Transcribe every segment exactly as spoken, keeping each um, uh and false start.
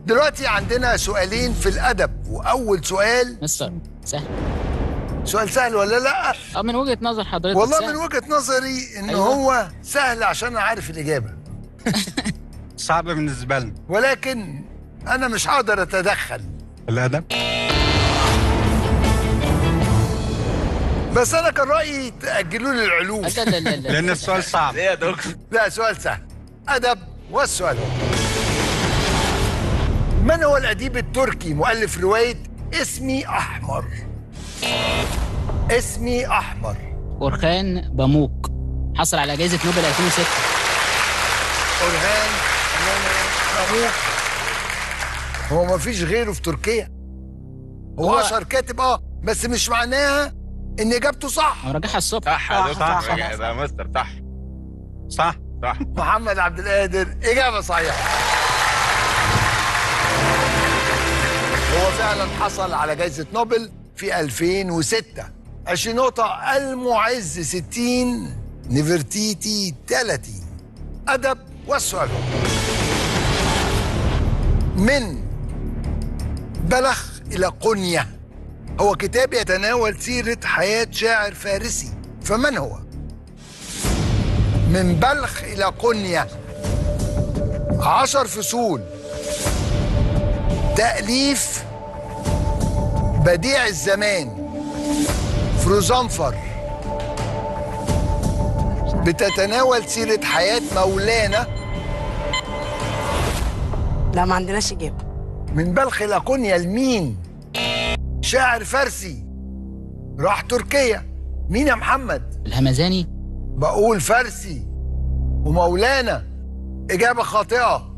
دلوقتي عندنا سؤالين في الأدب، وأول سؤال مستر سهل. سؤال سهل ولا لا؟ اه من وجهة نظر حضرتك والله سهل. من وجهة نظري إن أيوة. هو سهل عشان أنا عارف الإجابة. صعب بالنسبة لنا. ولكن أنا مش هقدر أتدخل. الأدب؟ بس أنا كان رأيي تأجلوا لي العلوم. لا لا لا لا لأن السؤال صعب. ليه يا دكتور؟ لا سؤال سهل. أدب، والسؤال هو: من هو الأديب التركي مؤلف رواية اسمي أحمر؟ اسمي أحمر. أورخان باموك، حصل على جائزة نوبل ألفين وستة. أورهان باموك. هو ما فيش غيره في تركيا. هو, هو أشهر كاتب اه بس مش معناها إن إجابته صح. هو راجعها الصبح. صح يا دكتور. صح، صح يا مستر. صح صح صح. محمد عبد القادر إجابة صحيحة. هو فعلا حصل على جائزة نوبل في ألفين وستة. عشرين نقطة. المعز ستين، نفرتيتي ثلاثين. أدب، والسؤال هو: من بلخ إلى قنية هو كتاب يتناول سيرة حياة شاعر فارسي، فمن هو؟ من بلخ إلى قنية، عشر فصول، تأليف بديع الزمان، فروزنفر، بتتناول سيرة حياة مولانا. لا ما عندناش إجابة. من بلخ إلى قنية لمين؟ شاعر فارسي راح تركيا. مين يا محمد؟ الهمزاني. بقول فارسي ومولانا. إجابة خاطئة.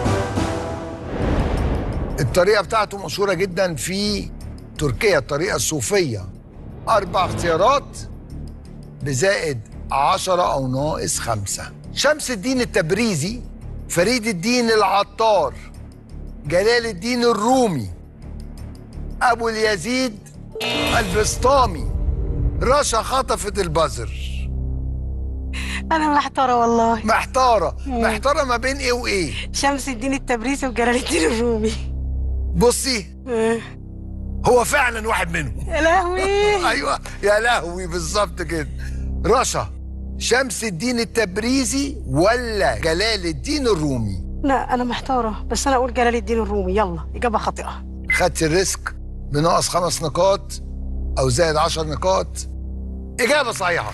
الطريقة بتاعته مشهورة جدا في تركيا، الطريقة الصوفية. أربع اختيارات بزائد عشرة أو ناقص خمسة. شمس الدين التبريزي، فريد الدين العطار، جلال الدين الرومي، أبو اليزيد البسطامي. رشا خطفت البزر. أنا محتارة والله. محتارة محتارة ما بين إيه وإيه؟ شمس الدين التبريزي وجلال الدين الرومي. بصي آه. هو فعلا واحد منهم. يا لهوي. ايوه يا لهوي بالظبط كده. رشا، شمس الدين التبريزي ولا جلال الدين الرومي؟ لا أنا محتارة، بس أنا أقول جلال الدين الرومي. يلا إجابة خاطئة. خدت الريسك بناقص خمس نقاط أو زائد عشر نقاط. إجابة صحيحة،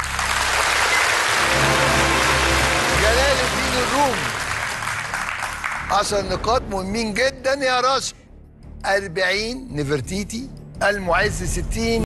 جلال الدين الرومي. عشر نقاط مهمين جدا يا رشا. أربعين نفرتيتي. المعز ستين.